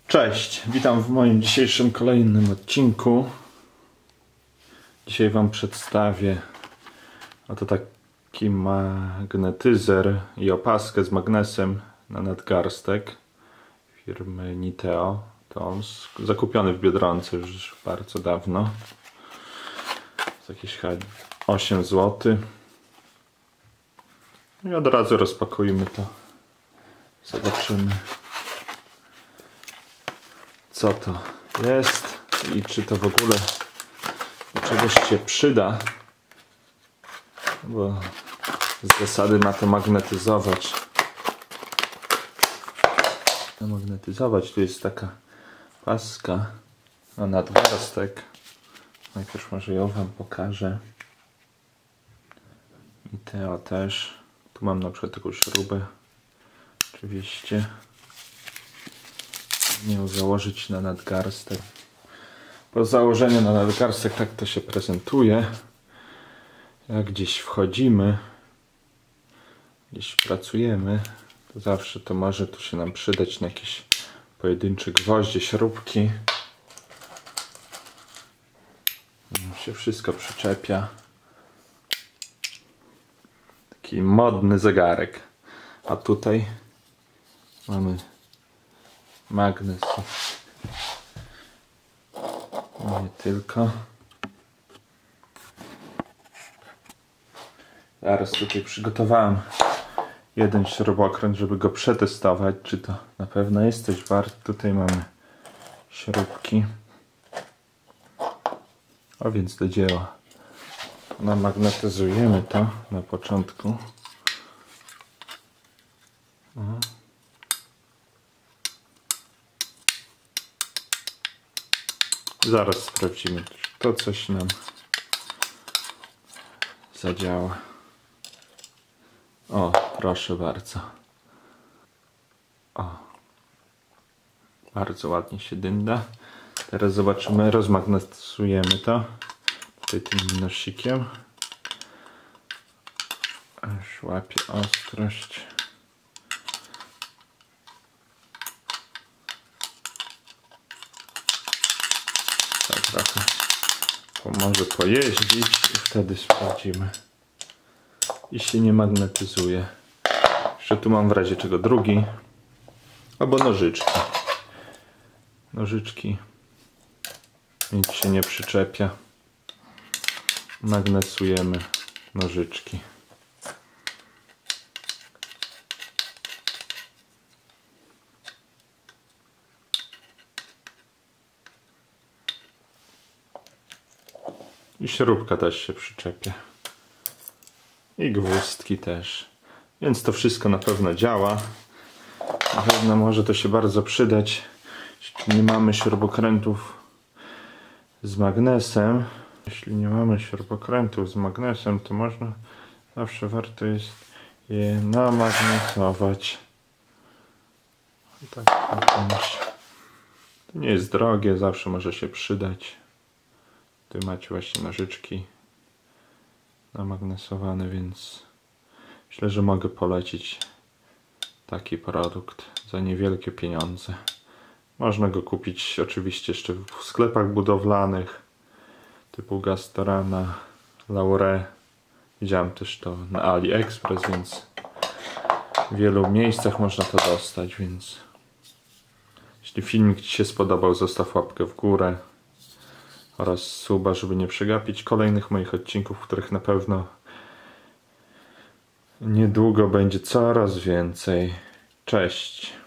Cześć, witam w moim dzisiejszym kolejnym odcinku. Dzisiaj Wam przedstawię oto taki magnetyzer i opaskę z magnesem na nadgarstek firmy Niteo. To on zakupiony w Biedronce już bardzo dawno. Za jakieś 8 zł. I od razu rozpakujmy to. Zobaczymy, co to jest i czy to w ogóle do czegoś się przyda, bo z zasady ma to magnetyzować. Tu jest taka paska na nadgarstek. Najpierw może ją Wam pokażę. I Teo też. Tu mam na przykład taką śrubę. Oczywiście ją założyć na nadgarstek. Po założeniu na nadgarstek tak to się prezentuje. Jak gdzieś wchodzimy, gdzieś pracujemy, to zawsze to może tu się nam przydać na jakieś pojedyncze gwoździe, śrubki. Się wszystko przyczepia. Taki modny zegarek. A tutaj mamy magnes. Nie tylko. Zaraz tutaj przygotowałem jeden śrubokręt, żeby go przetestować, czy to na pewno jest coś warte. Tutaj mamy śrubki. A więc do dzieła. Namagnetyzujemy to na początku. Zaraz sprawdzimy, czy to coś nam zadziała. O, proszę bardzo. O, bardzo ładnie się dynda. Teraz zobaczymy, rozmagnetyzujemy to. Tutaj tym minosikiem. Aż łapie ostrość. Tak trochę pomoże pojeździć i wtedy sprawdzimy. I się nie magnetyzuje. Jeszcze tu mam w razie czego drugi. Albo nożyczki. Nożyczki. Nic się nie przyczepia. Magnesujemy nożyczki. I śrubka też się przyczepia. I gwózdki też. Więc to wszystko na pewno działa. Na pewno może to się bardzo przydać, jeśli nie mamy śrubokrętów z magnesem. Jeśli nie mamy śrubokrętów z magnesem, to można, zawsze warto jest je namagnesować. Tak, to nie jest drogie, zawsze może się przydać. Tu macie właśnie nożyczki namagnesowane, więc myślę, że mogę polecić taki produkt za niewielkie pieniądze. Można go kupić oczywiście jeszcze w sklepach budowlanych typu Gastorama, Laure. Widziałem też to na AliExpress, więc w wielu miejscach można to dostać, więc jeśli filmik Ci się spodobał, zostaw łapkę w górę oraz suba, żeby nie przegapić kolejnych moich odcinków, których na pewno niedługo będzie coraz więcej. Cześć!